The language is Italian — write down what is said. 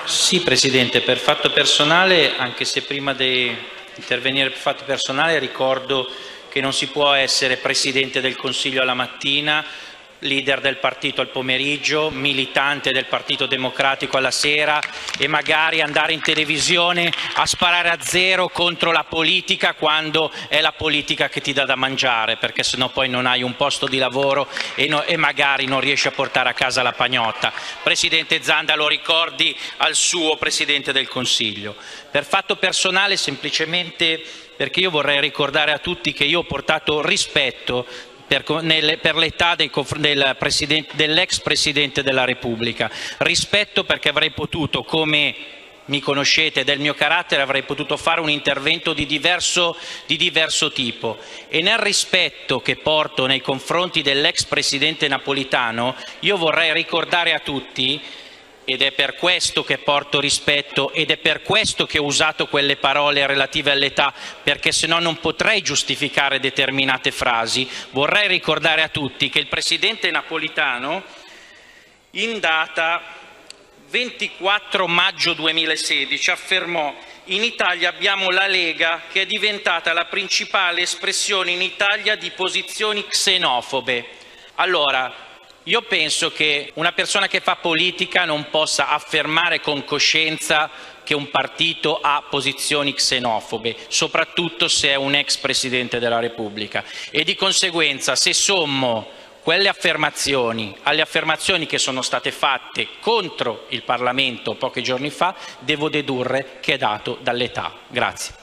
Sì, Presidente, per fatto personale, anche se prima di intervenire per fatto personale ricordo che non si può essere Presidente del Consiglio alla mattina, leader del partito al pomeriggio, militante del Partito Democratico alla sera e magari andare in televisione a sparare a zero contro la politica quando è la politica che ti dà da mangiare, perché sennò poi non hai un posto di lavoro e magari non riesci a portare a casa la pagnotta. Presidente Zanda, lo ricordi al suo Presidente del Consiglio. Per fatto personale, semplicemente perché io vorrei ricordare a tutti che io ho portato rispetto per l'età dell'ex Presidente della Repubblica. Rispetto perché avrei potuto, come mi conoscete del mio carattere, avrei potuto fare un intervento di diverso tipo. E nel rispetto che porto nei confronti dell'ex Presidente Napolitano, io vorrei ricordare a tutti, ed è per questo che porto rispetto ed è per questo che ho usato quelle parole relative all'età, perché se no non potrei giustificare determinate frasi, vorrei ricordare a tutti che il Presidente Napolitano in data 24 maggio 2016 affermò: in Italia abbiamo la Lega che è diventata la principale espressione in Italia di posizioni xenofobe. Allora, io penso che una persona che fa politica non possa affermare con coscienza che un partito ha posizioni xenofobe, soprattutto se è un ex Presidente della Repubblica. E di conseguenza, se sommo quelle affermazioni alle affermazioni che sono state fatte contro il Parlamento pochi giorni fa, devo dedurre che è dato dall'età. Grazie.